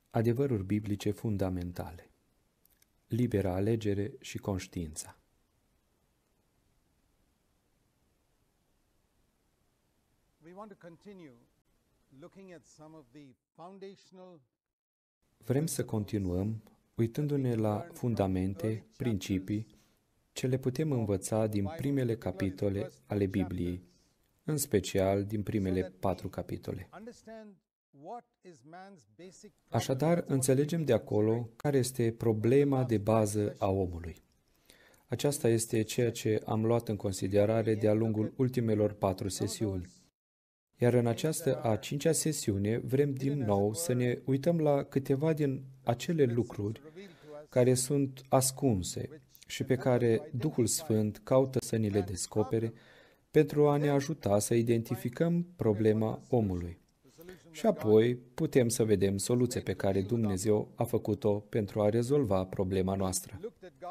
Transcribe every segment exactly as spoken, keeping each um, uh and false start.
Adevăruri biblice fundamentale. Libera alegere și conștiința. Vrem să continuăm uitându-ne la fundamente, principii, ce le putem învăța din primele capitole ale Bibliei, în special din primele patru capitole. Așadar, înțelegem de acolo care este problema de bază a omului. Aceasta este ceea ce am luat în considerare de-a lungul ultimelor patru sesiuni. Iar în această a cincea sesiune vrem din nou să ne uităm la câteva din acele lucruri care sunt ascunse și pe care Duhul Sfânt caută să ni le descopere pentru a ne ajuta să identificăm problema omului. Și apoi putem să vedem soluția pe care Dumnezeu a făcut-o pentru a rezolva problema noastră.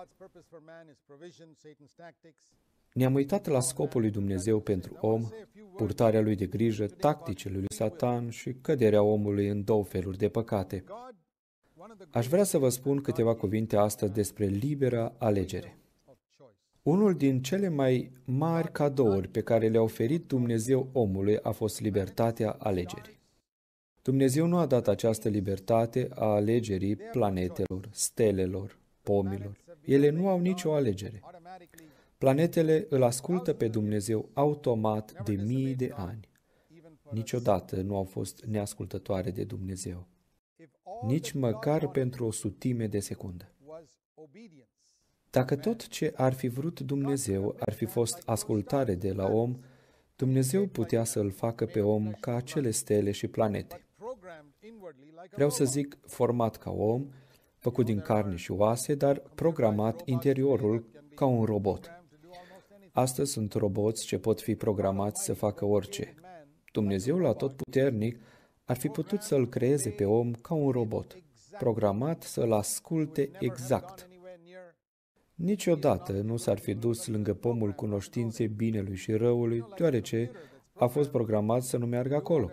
Ne-am uitat la scopul lui Dumnezeu pentru om, purtarea lui de grijă, tacticile lui Satan și căderea omului în două feluri de păcate. Aș vrea să vă spun câteva cuvinte astăzi despre libera alegere. Unul din cele mai mari cadouri pe care le-a oferit Dumnezeu omului a fost libertatea alegerii. Dumnezeu nu a dat această libertate a alegerii planetelor, stelelor, pomilor. Ele nu au nicio alegere. Planetele îl ascultă pe Dumnezeu automat de mii de ani. Niciodată nu au fost neascultătoare de Dumnezeu. Nici măcar pentru o sutime de secundă. Dacă tot ce ar fi vrut Dumnezeu ar fi fost ascultare de la om, Dumnezeu putea să îl facă pe om ca acele stele și planete. Vreau să zic format ca om, făcut din carne și oase, dar programat interiorul ca un robot. Astăzi sunt roboți ce pot fi programați să facă orice. Dumnezeul Atotputernic ar fi putut să-l creeze pe om ca un robot, programat să-l asculte exact. Niciodată nu s-ar fi dus lângă pomul cunoștinței binelui și răului, deoarece a fost programat să nu meargă acolo.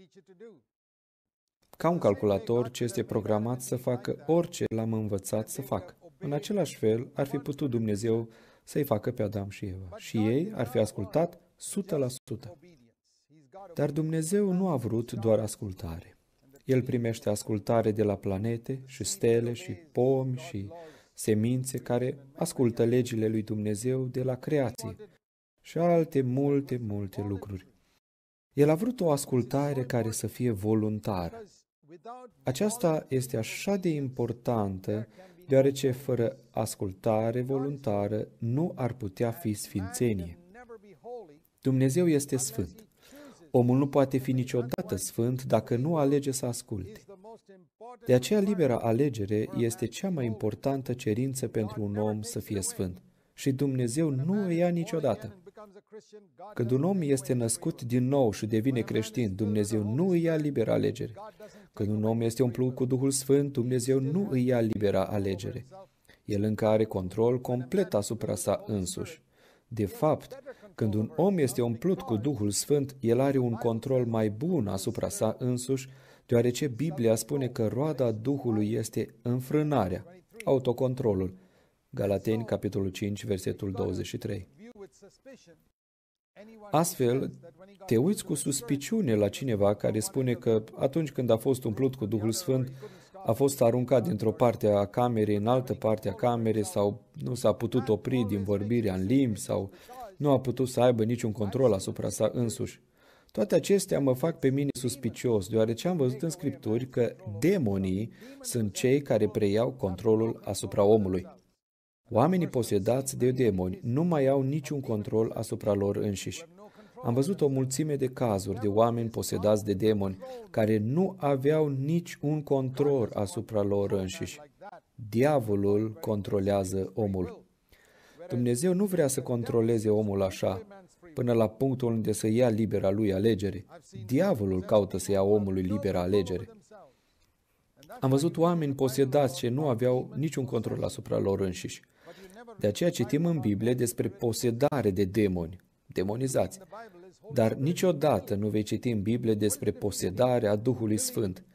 Ca un calculator ce este programat să facă orice l-am învățat să facă. În același fel, ar fi putut Dumnezeu să-i facă pe Adam și Eva. Și ei ar fi ascultat o sută la sută. Dar Dumnezeu nu a vrut doar ascultare. El primește ascultare de la planete și stele și pomi și semințe care ascultă legile lui Dumnezeu de la creație și alte multe, multe lucruri. El a vrut o ascultare care să fie voluntară. Aceasta este așa de importantă, deoarece fără ascultare voluntară nu ar putea fi sfințenie. Dumnezeu este sfânt. Omul nu poate fi niciodată sfânt dacă nu alege să asculte. De aceea, libera alegere este cea mai importantă cerință pentru un om să fie sfânt. Și Dumnezeu nu o ia niciodată. Când un om este născut din nou și devine creștin, Dumnezeu nu îi ia libera alegere. Când un om este umplut cu Duhul Sfânt, Dumnezeu nu îi ia libera alegere. El încă are control complet asupra sa însuși. De fapt, când un om este umplut cu Duhul Sfânt, el are un control mai bun asupra sa însuși, deoarece Biblia spune că roada Duhului este înfrânarea, autocontrolul. Galateni, capitolul cinci, versetul douăzeci și trei. Astfel, te uiți cu suspiciune la cineva care spune că atunci când a fost umplut cu Duhul Sfânt, a fost aruncat dintr-o parte a camerei în altă parte a camerei sau nu s-a putut opri din vorbirea în limbi sau nu a putut să aibă niciun control asupra sa însuși. Toate acestea mă fac pe mine suspicios, deoarece am văzut în Scripturi că demonii sunt cei care preiau controlul asupra omului. Oamenii posedați de demoni nu mai au niciun control asupra lor înșiși. Am văzut o mulțime de cazuri de oameni posedați de demoni care nu aveau niciun control asupra lor înșiși. Diavolul controlează omul. Dumnezeu nu vrea să controleze omul așa, până la punctul unde să ia libera lui alegere. Diavolul caută să ia omului libera alegere. Am văzut oameni posedați ce nu aveau niciun control asupra lor înșiși. De aceea citim în Biblie despre posedare de demoni, demonizați. Dar niciodată nu vei citi în Biblie despre posedarea Duhului Sfânt,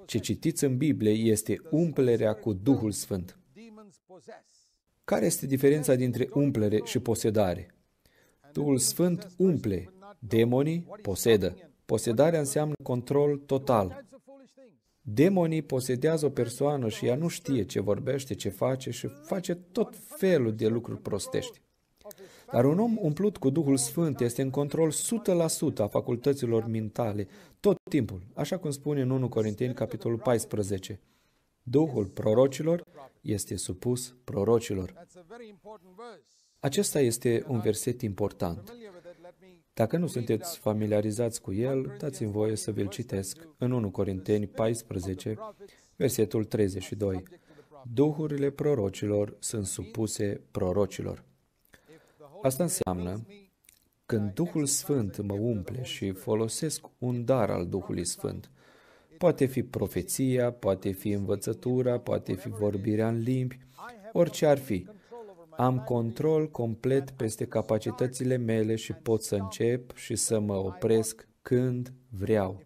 ce citiți în Biblie este umplerea cu Duhul Sfânt. Care este diferența dintre umplere și posedare? Duhul Sfânt umple, demonii posedă. Posedarea înseamnă control total. Demonii posedează o persoană și ea nu știe ce vorbește, ce face și face tot felul de lucruri prostești. Dar un om umplut cu Duhul Sfânt este în control o sută la sută a facultăților mentale, tot timpul, așa cum spune în unu Corinteni, capitolul paisprezece. Duhul prorocilor este supus prorocilor. Acesta este un verset important. Dacă nu sunteți familiarizați cu el, dați-mi voie să vi-l citesc în unu Corinteni paisprezece, versetul treizeci și doi. Duhurile prorocilor sunt supuse prorocilor. Asta înseamnă, când Duhul Sfânt mă umple și folosesc un dar al Duhului Sfânt, poate fi profeția, poate fi învățătura, poate fi vorbirea în limbi, orice ar fi. Am control complet peste capacitățile mele și pot să încep și să mă opresc când vreau.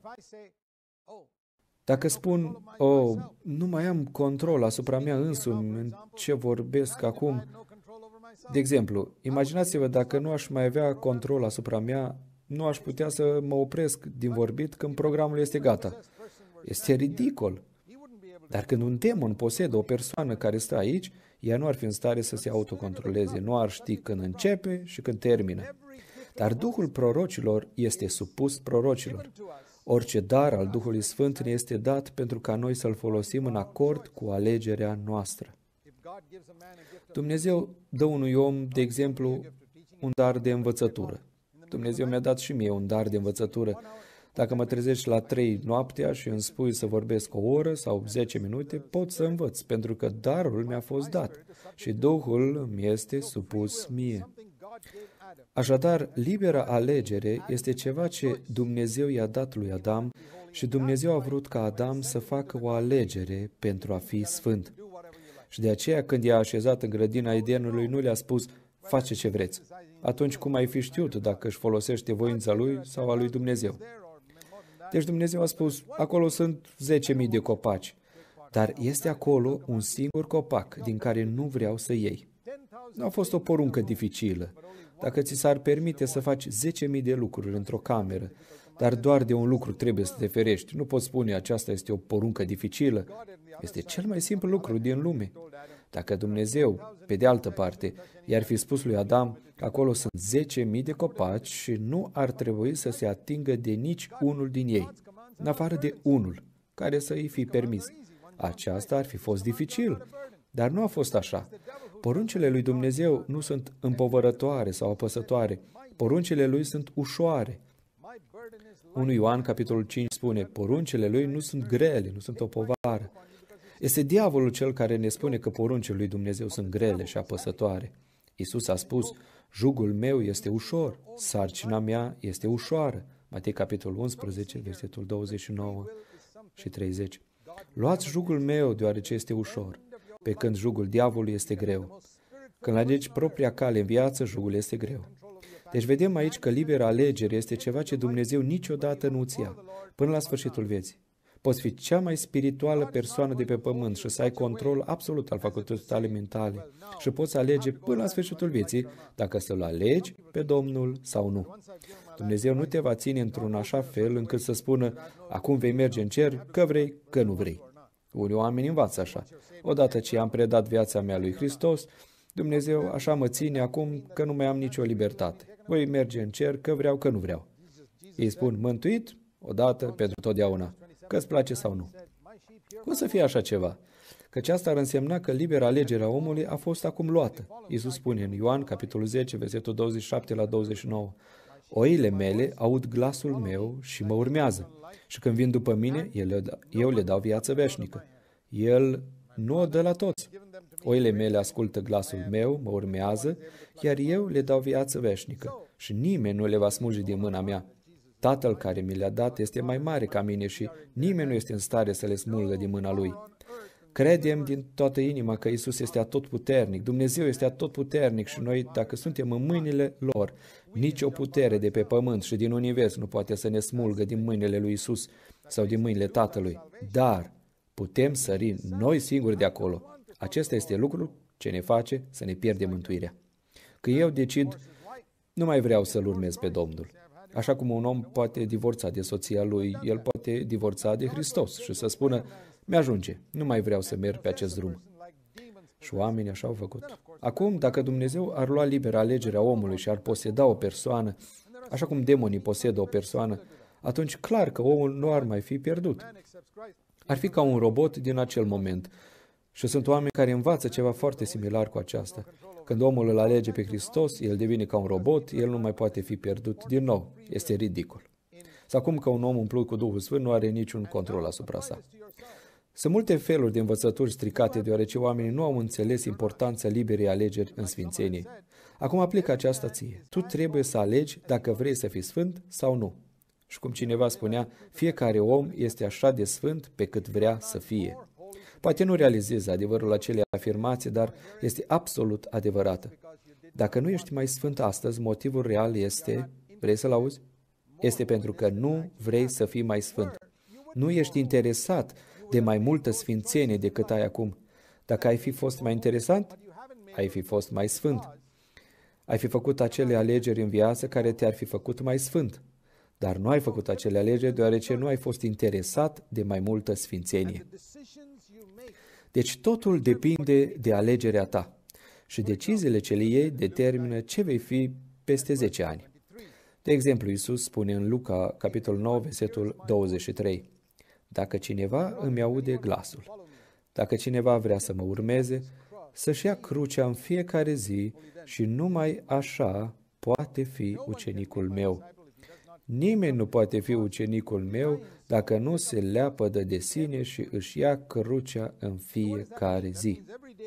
Dacă spun, oh, nu mai am control asupra mea însumi în ce vorbesc acum, de exemplu, imaginați-vă dacă nu aș mai avea control asupra mea, nu aș putea să mă opresc din vorbit când programul este gata. Este ridicol. Dar când un demon posedă o persoană care stă aici, ea nu ar fi în stare să se autocontroleze, nu ar ști când începe și când termină. Dar Duhul prorocilor este supus prorocilor. Orice dar al Duhului Sfânt ne este dat pentru ca noi să-l folosim în acord cu alegerea noastră. Dumnezeu dă unui om, de exemplu, un dar de învățătură. Dumnezeu mi-a dat și mie un dar de învățătură. Dacă mă trezești la trei noaptea și îmi spui să vorbesc o oră sau zece minute, pot să învăț, pentru că darul mi-a fost dat și Duhul mi este supus mie. Așadar, libera alegere este ceva ce Dumnezeu i-a dat lui Adam și Dumnezeu a vrut ca Adam să facă o alegere pentru a fi sfânt. Și de aceea, când i-a așezat în grădina Edenului, nu le-a spus, face ce vreți. Atunci cum ai fi știut dacă își folosește voința lui sau a lui Dumnezeu? Deci Dumnezeu a spus, acolo sunt zece mii de copaci, dar este acolo un singur copac din care nu vreau să iei. Nu a fost o poruncă dificilă. Dacă ți s-ar permite să faci zece mii de lucruri într-o cameră, dar doar de un lucru trebuie să te ferești, nu poți spune aceasta este o poruncă dificilă. Este cel mai simplu lucru din lume. Dacă Dumnezeu, pe de altă parte, i-ar fi spus lui Adam că acolo sunt zece mii de copaci și nu ar trebui să se atingă de nici unul din ei, în afară de unul, care să îi fi permis. Aceasta ar fi fost dificil, dar nu a fost așa. Poruncile lui Dumnezeu nu sunt împovărătoare sau apăsătoare. Poruncile lui sunt ușoare. unu Ioan, capitolul cinci, spune, poruncile lui nu sunt grele, nu sunt o povară. Este diavolul cel care ne spune că poruncile lui Dumnezeu sunt grele și apăsătoare. Iisus a spus, jugul meu este ușor, sarcina mea este ușoară. Matei, capitolul unsprezece, versetul douăzeci și nouă și treizeci. Luați jugul meu, deoarece este ușor, pe când jugul diavolului este greu. Când alegi propria cale în viață, jugul este greu. Deci vedem aici că libera alegere este ceva ce Dumnezeu niciodată nu ți ia, până la sfârșitul vieții. Poți fi cea mai spirituală persoană de pe pământ și să ai control absolut al facultății tale mentale și poți alege până la sfârșitul vieții dacă să-L alegi pe Domnul sau nu. Dumnezeu nu te va ține într-un așa fel încât să spună, acum vei merge în cer, că vrei, că nu vrei. Unii oameni învață așa. Odată ce am predat viața mea lui Hristos, Dumnezeu așa mă ține acum că nu mai am nicio libertate. Voi merge în cer, că vreau, că nu vreau. Ei spun, mântuit, odată, pentru totdeauna, că îți place sau nu. Cum să fie așa ceva? Căci asta ar însemna că libera alegere a omului a fost acum luată. Iisus spune în Ioan, capitolul zece, versetul douăzeci și șapte la douăzeci și nouă, oile mele aud glasul meu și mă urmează. Și când vin după mine, eu le dau viață veșnică. El nu o dă la toți. Oile mele ascultă glasul meu, mă urmează, iar eu le dau viață veșnică. Și nimeni nu le va smulge din mâna mea. Tatăl care mi le-a dat este mai mare ca mine și nimeni nu este în stare să le smulgă din mâna lui. Credem din toată inima că Iisus este atotputernic, Dumnezeu este atotputernic și noi, dacă suntem în mâinile lor, nici o putere de pe pământ și din univers nu poate să ne smulgă din mâinile lui Iisus sau din mâinile Tatălui. Dar Putem sări noi singuri de acolo. Acesta este lucrul ce ne face să ne pierdem mântuirea. Că eu decid, nu mai vreau să-L urmez pe Domnul. Așa cum un om poate divorța de soția lui, el poate divorța de Hristos și să spună, mi-ajunge, nu mai vreau să merg pe acest drum. Și oamenii așa au făcut. Acum, dacă Dumnezeu ar lua liber alegerea omului și ar poseda o persoană, așa cum demonii posedă o persoană, atunci clar că omul nu ar mai fi pierdut. Ar fi ca un robot din acel moment. Și sunt oameni care învață ceva foarte similar cu aceasta. Când omul îl alege pe Hristos, el devine ca un robot, el nu mai poate fi pierdut din nou. Este ridicol. Sau cum că un om umplut cu Duhul Sfânt nu are niciun control asupra sa. Sunt multe feluri de învățături stricate, deoarece oamenii nu au înțeles importanța liberei alegeri în sfințenie. Acum aplică aceasta ție. Tu trebuie să alegi dacă vrei să fii sfânt sau nu. Și cum cineva spunea, fiecare om este așa de sfânt pe cât vrea să fie. Poate nu realizezi adevărul acelei afirmații, dar este absolut adevărată. Dacă nu ești mai sfânt astăzi, motivul real este, vrei să-l auzi? Este pentru că nu vrei să fii mai sfânt. Nu ești interesat de mai multă sfințenie decât ai acum. Dacă ai fi fost mai interesant, ai fi fost mai sfânt. Ai fi făcut acele alegeri în viață care te-ar fi făcut mai sfânt. Dar nu ai făcut acele alegeri deoarece nu ai fost interesat de mai multă sfințenie. Deci totul depinde de alegerea ta și deciziile ce le iei determină ce vei fi peste zece ani. De exemplu, Iisus spune în Luca, capitolul nouă, versetul douăzeci și trei, dacă cineva îmi aude glasul, dacă cineva vrea să mă urmeze, să-și ia crucea în fiecare zi și numai așa poate fi ucenicul meu. Nimeni nu poate fi ucenicul meu dacă nu se leapădă de sine și își ia crucea în fiecare zi.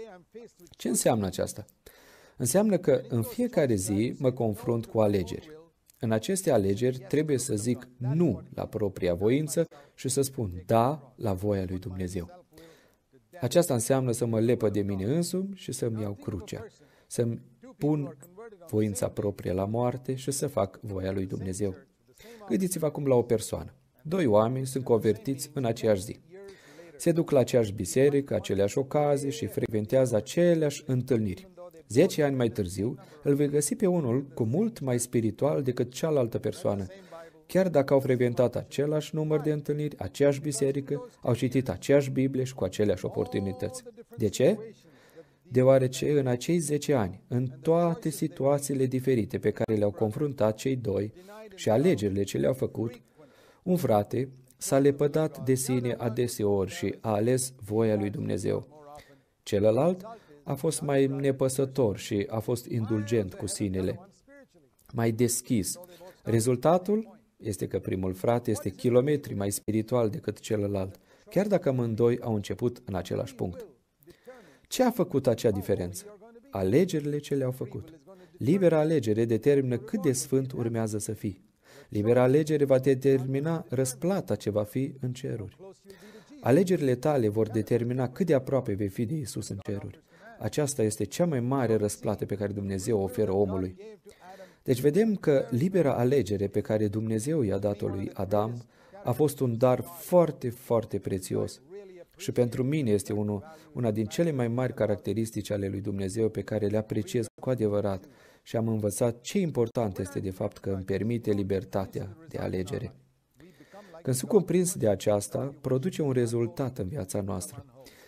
Ce înseamnă aceasta? Înseamnă că în fiecare zi mă confrunt cu alegeri. În aceste alegeri trebuie să zic nu la propria voință și să spun da la voia lui Dumnezeu. Aceasta înseamnă să mă lepăd de mine însumi și să-mi iau crucea, să-mi pun voința proprie la moarte și să fac voia lui Dumnezeu. Gândiți-vă acum la o persoană. Doi oameni sunt convertiți în aceeași zi. Se duc la aceeași biserică, aceleași ocazii și frecventează aceleași întâlniri. Zece ani mai târziu, îl vei găsi pe unul cu mult mai spiritual decât cealaltă persoană. Chiar dacă au frecventat același număr de întâlniri, aceeași biserică, au citit aceeași Biblie și cu aceleași oportunități. De ce? Deoarece în acei zece ani, în toate situațiile diferite pe care le-au confruntat cei doi și alegerile ce le-au făcut, un frate s-a lepădat de sine adeseori și a ales voia lui Dumnezeu. Celălalt a fost mai nepăsător și a fost indulgent cu sinele, mai deschis. Rezultatul este că primul frate este kilometri mai spiritual decât celălalt, chiar dacă amândoi au început în același punct. Ce a făcut acea diferență? Alegerile ce le-au făcut. Libera alegere determină cât de sfânt urmează să fii. Libera alegere va determina răsplata ce va fi în ceruri. Alegerile tale vor determina cât de aproape vei fi de Iisus în ceruri. Aceasta este cea mai mare răsplată pe care Dumnezeu o oferă omului. Deci vedem că libera alegere pe care Dumnezeu i-a dat-o lui Adam a fost un dar foarte, foarte prețios. Și pentru mine este unul, una din cele mai mari caracteristici ale lui Dumnezeu pe care le apreciez cu adevărat și am învățat ce important este de fapt că îmi permite libertatea de alegere. Când sunt cuprins de aceasta, produce un rezultat în viața noastră.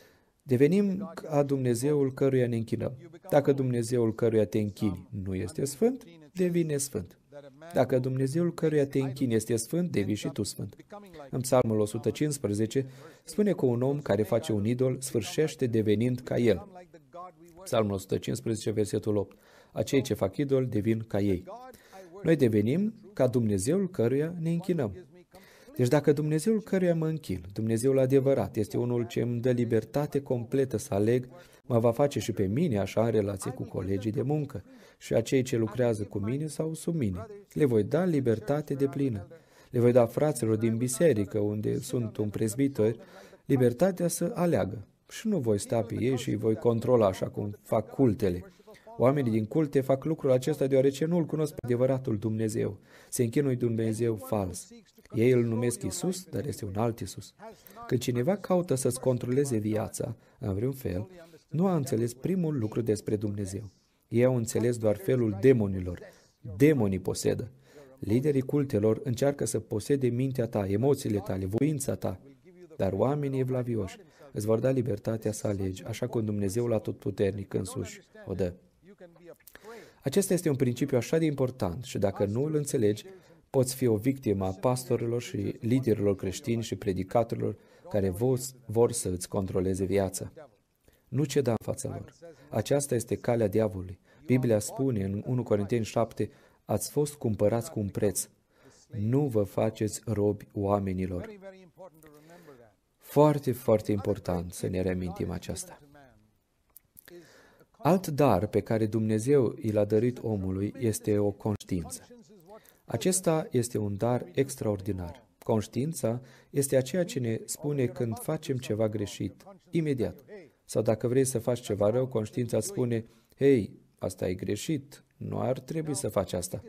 Devenim ca Dumnezeul căruia ne închinăm. Dacă Dumnezeul căruia te închini nu este sfânt, devine sfânt. Dacă Dumnezeul căruia te închini este sfânt, devii și tu sfânt. În Psalmul o sută cincisprezece spune că un om care face un idol sfârșește devenind ca el. Psalmul o sută cincisprezece, versetul opt. Acei ce fac idol devin ca ei. Noi devenim ca Dumnezeul căruia ne închinăm. Deci dacă Dumnezeul căruia mă închin, Dumnezeul adevărat, este unul ce îmi dă libertate completă să aleg, mă va face și pe mine așa în relație cu colegii de muncă și acei ce lucrează cu mine sau sub mine. Le voi da libertate deplină. Le voi da fraților din biserică, unde sunt un prezbitor, libertatea să aleagă. Și nu voi sta pe ei și îi voi controla așa cum fac cultele. Oamenii din culte fac lucrul acesta deoarece nu îl cunosc pe adevăratul Dumnezeu. Se închinui Dumnezeu fals. Ei îl numesc Isus, dar este un alt Isus. Când cineva caută să-ți controleze viața, în vreun fel, nu a înțeles primul lucru despre Dumnezeu. Ei au înțeles doar felul demonilor. Demonii posedă. Liderii cultelor încearcă să posede mintea ta, emoțiile tale, voința ta, dar oamenii evlavioși îți vor da libertatea să alegi, așa cum Dumnezeu la Atotputernic însuși o dă. Acesta este un principiu așa de important și dacă nu îl înțelegi, poți fi o victimă a pastorilor și liderilor creștini și predicatorilor care vor să îți controleze viața. Nu ceda în fața lor. Aceasta este calea diavolului. Biblia spune în unu Corinteni șapte, ați fost cumpărați cu un preț. Nu vă faceți robi oamenilor. Foarte, foarte important să ne reamintim aceasta. Alt dar pe care Dumnezeu i l-a dăruit omului este o conștiință. Acesta este un dar extraordinar. Conștiința este aceea ce ne spune când facem ceva greșit, imediat. Sau dacă vrei să faci ceva rău, conștiința îți spune, hei, asta e greșit, nu ar trebui să faci asta.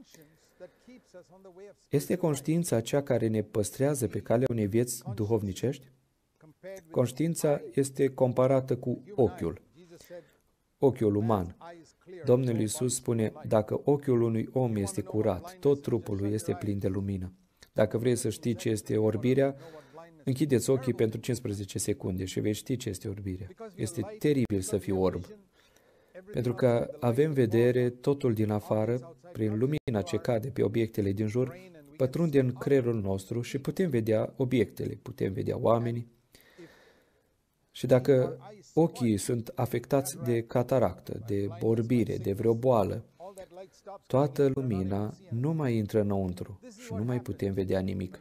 Este conștiința cea care ne păstrează pe calea unei vieți duhovnicești? Conștiința este comparată cu ochiul. Ochiul uman. Domnul Iisus spune, dacă ochiul unui om este curat, tot trupul lui este plin de lumină. Dacă vrei să știi ce este orbirea, închideți ochii pentru cincisprezece secunde și vei ști ce este orbirea. Este teribil să fii orb. Pentru că avem vedere totul din afară, prin lumina ce cade pe obiectele din jur, pătrunde în creierul nostru și putem vedea obiectele, putem vedea oamenii. Și dacă ochii sunt afectați de cataractă, de orbire, de vreo boală, toată lumina nu mai intră înăuntru și nu mai putem vedea nimic.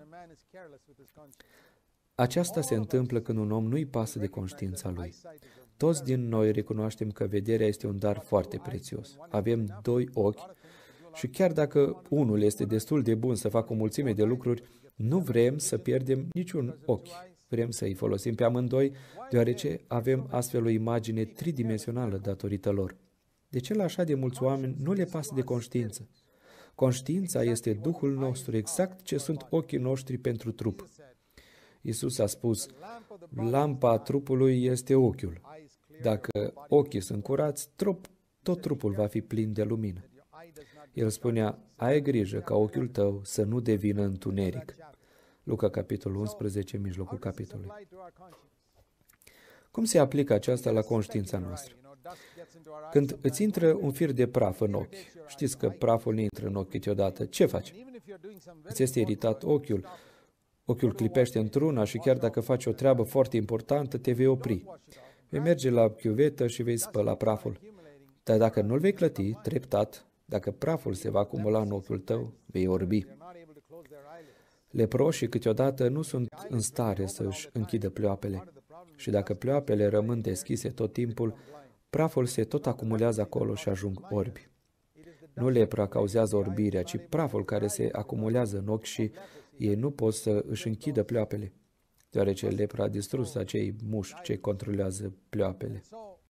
Aceasta se întâmplă când un om nu-i pasă de conștiința lui. Toți din noi recunoaștem că vederea este un dar foarte prețios. Avem doi ochi și chiar dacă unul este destul de bun să facă o mulțime de lucruri, nu vrem să pierdem niciun ochi. Vrem să îi folosim pe amândoi, deoarece avem astfel o imagine tridimensională datorită lor. De ce la așa de mulți oameni nu le pasă de conștiință? Conștiința este Duhul nostru, exact ce sunt ochii noștri pentru trup. Iisus a spus, lampa trupului este ochiul. Dacă ochii sunt curați, trup, tot trupul va fi plin de lumină. El spunea, ai grijă ca ochiul tău să nu devină întuneric. Luca, capitolul unsprezece, mijlocul capitolului. Cum se aplică aceasta la conștiința noastră? Când îți intră un fir de praf în ochi, știți că praful nu intră în ochi câteodată, ce faci? Îți este iritat ochiul, ochiul clipește într-una și chiar dacă faci o treabă foarte importantă, te vei opri. Vei merge la chiuvetă și vei spăla praful. Dar dacă nu-l vei clăti, treptat, dacă praful se va acumula în ochiul tău, vei orbi. Leproșii câteodată nu sunt în stare să își închidă pleoapele. Și dacă pleoapele rămân deschise tot timpul, praful se tot acumulează acolo și ajung orbi. Nu lepra cauzează orbirea, ci praful care se acumulează în ochi și ei nu pot să își închidă pleoapele, deoarece lepra a distrus acei mușchi ce controlează pleoapele.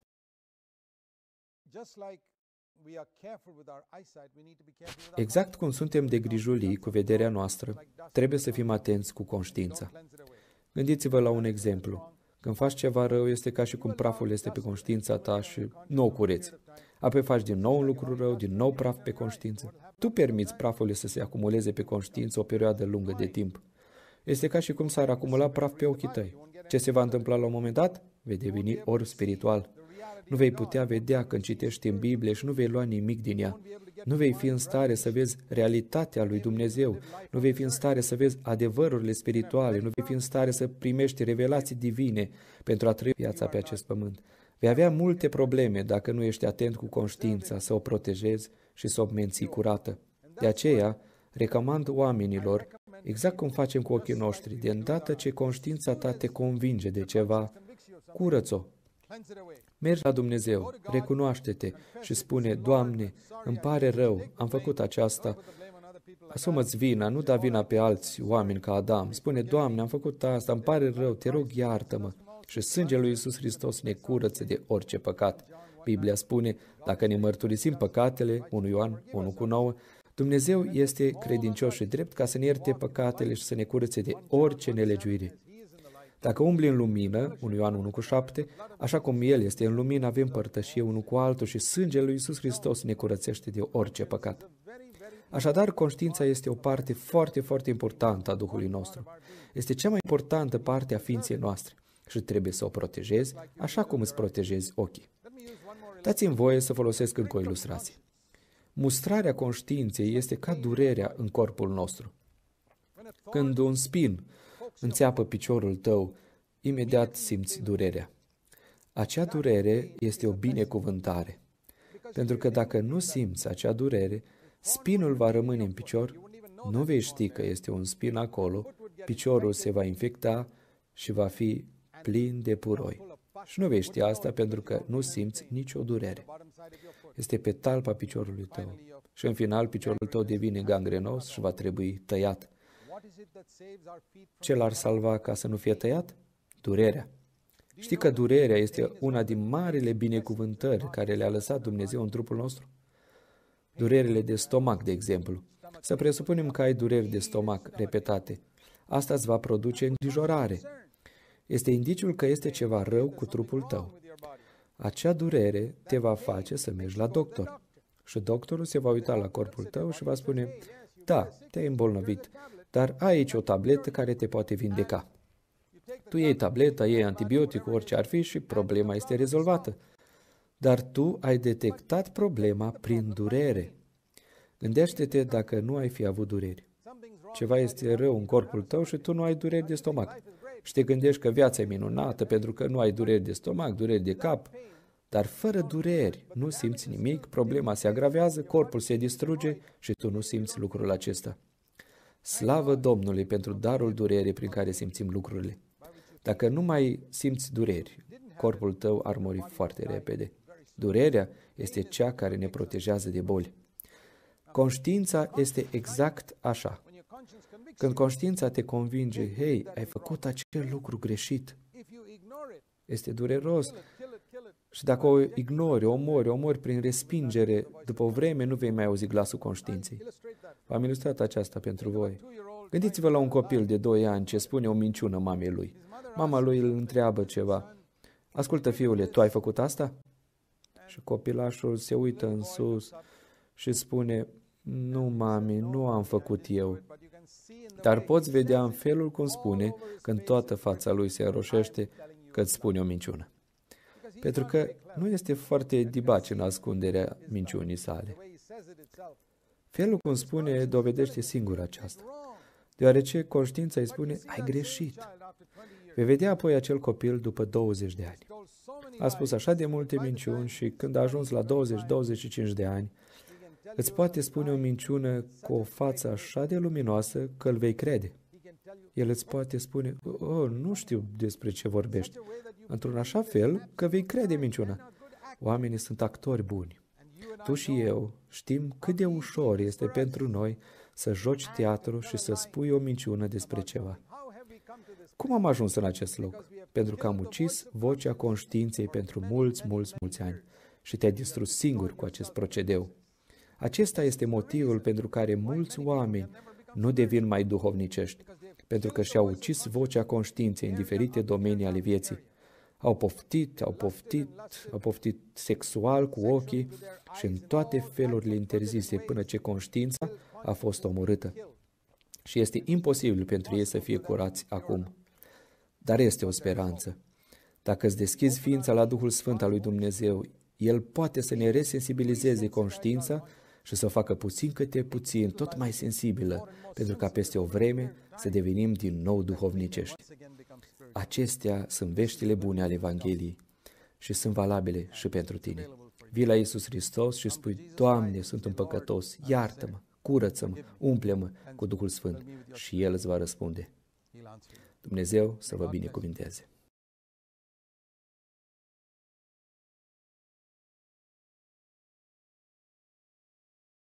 Exact cum suntem de grijulii cu vederea noastră, trebuie să fim atenți cu conștiința. Gândiți-vă la un exemplu. Când faci ceva rău, este ca și cum praful este pe conștiința ta și nu o cureți. Apoi faci din nou un lucru rău, din nou praf pe conștiință. Tu permiți prafului să se acumuleze pe conștiință o perioadă lungă de timp. Este ca și cum s-ar acumula praf pe ochii tăi. Ce se va întâmpla la un moment dat? Vei deveni orb spiritual. Nu vei putea vedea când citești în Biblie și nu vei lua nimic din ea. Nu vei fi în stare să vezi realitatea lui Dumnezeu. Nu vei fi în stare să vezi adevărurile spirituale. Nu vei fi în stare să primești revelații divine pentru a trăi viața pe acest pământ. Vei avea multe probleme dacă nu ești atent cu conștiința să o protejezi și să o menții curată. De aceea, recomand oamenilor, exact cum facem cu ochii noștri, de îndată ce conștiința ta te convinge de ceva, curăț-o. Mergi la Dumnezeu, recunoaște-te și spune, Doamne, îmi pare rău, am făcut aceasta. Asumă-ți vina, nu da vina pe alți oameni ca Adam. Spune, Doamne, am făcut asta, îmi pare rău, te rog, iartă-mă. Și sângele lui Iisus Hristos ne curăță de orice păcat. Biblia spune, dacă ne mărturisim păcatele, unu Ioan unu cu nouă, Dumnezeu este credincios și drept ca să ne ierte păcatele și să ne curățe de orice nelegiuire. Dacă umbli în lumină, unu Ioan unu cu șapte, așa cum El este în lumină, avem părtășie unul cu altul și sângele lui Iisus Hristos ne curățește de orice păcat. Așadar, conștiința este o parte foarte, foarte importantă a Duhului nostru. Este cea mai importantă parte a ființei noastre și trebuie să o protejezi așa cum îți protejezi ochii. Dați-mi voie să folosesc încă o ilustrație. Mustrarea conștiinței este ca durerea în corpul nostru. Când un spin înțeapă piciorul tău, imediat simți durerea. Acea durere este o binecuvântare. Pentru că dacă nu simți acea durere, spinul va rămâne în picior, nu vei ști că este un spin acolo, piciorul se va infecta și va fi plin de puroi. Și nu vei ști asta pentru că nu simți nicio durere. Este pe talpa piciorului tău. Și în final piciorul tău devine gangrenos și va trebui tăiat. Ce l-ar salva ca să nu fie tăiat? Durerea. Știi că durerea este una din marile binecuvântări care le-a lăsat Dumnezeu în trupul nostru? Durerile de stomac, de exemplu. Să presupunem că ai dureri de stomac repetate. Asta îți va produce îngrijorare. Este indiciul că este ceva rău cu trupul tău. Acea durere te va face să mergi la doctor. Și doctorul se va uita la corpul tău și va spune, da, te-ai îmbolnăvit, dar ai aici o tabletă care te poate vindeca. Tu iei tableta, iei antibioticul, orice ar fi și problema este rezolvată. Dar tu ai detectat problema prin durere. Gândește-te dacă nu ai fi avut dureri. Ceva este rău în corpul tău și tu nu ai dureri de stomac. Și te gândești că viața e minunată pentru că nu ai dureri de stomac, dureri de cap, dar fără dureri nu simți nimic, problema se agravează, corpul se distruge și tu nu simți lucrul acesta. Slavă Domnului pentru darul durerii prin care simțim lucrurile. Dacă nu mai simți dureri, corpul tău ar muri foarte repede. Durerea este cea care ne protejează de boli. Conștiința este exact așa. Când conștiința te convinge, hei, ai făcut acel lucru greșit, este dureros. Și dacă o ignori, o omori, o omori prin respingere, după o vreme nu vei mai auzi glasul conștiinței. V-am ilustrat aceasta pentru voi. Gândiți-vă la un copil de doi ani ce spune o minciună mamei lui. Mama lui îl întreabă ceva. Ascultă, fiule, tu ai făcut asta? Și copilașul se uită în sus și spune, nu, mami, nu am făcut eu. Dar poți vedea în felul cum spune, când toată fața lui se înroșește, că îți spune o minciună. Pentru că nu este foarte dibace în ascunderea minciunii sale. Felul cum spune dovedește singur aceasta. Deoarece conștiința îi spune, ai greșit. Vei vedea apoi acel copil după douăzeci de ani. A spus așa de multe minciuni și când a ajuns la douăzeci douăzeci și cinci de ani, îți poate spune o minciună cu o față așa de luminoasă că îl vei crede. El îți poate spune, oh, nu știu despre ce vorbești, într-un așa fel că vei crede minciuna. Oamenii sunt actori buni. Tu și eu știm cât de ușor este pentru noi să joci teatru și să spui o minciună despre ceva. Cum am ajuns în acest loc? Pentru că am ucis vocea conștiinței pentru mulți, mulți, mulți ani și te-ai distrus singur cu acest procedeu. Acesta este motivul pentru care mulți oameni nu devin mai duhovnicești, pentru că și-au ucis vocea conștiinței în diferite domenii ale vieții. Au poftit, au poftit, au poftit sexual cu ochii și în toate felurile interzise până ce conștiința a fost omorâtă. Și este imposibil pentru ei să fie curați acum. Dar este o speranță. Dacă îți deschizi ființa la Duhul Sfânt al lui Dumnezeu, El poate să ne resensibilizeze conștiința și să o facă puțin câte puțin, tot mai sensibilă, pentru ca peste o vreme să devenim din nou duhovnicești. Acestea sunt veștile bune ale Evangheliei și sunt valabile și pentru tine. Vii la Iisus Hristos și spui, Doamne, sunt un păcătos, iartă-mă, curăță-mă, umple-mă cu Duhul Sfânt și El îți va răspunde. Dumnezeu să vă binecuvinteze.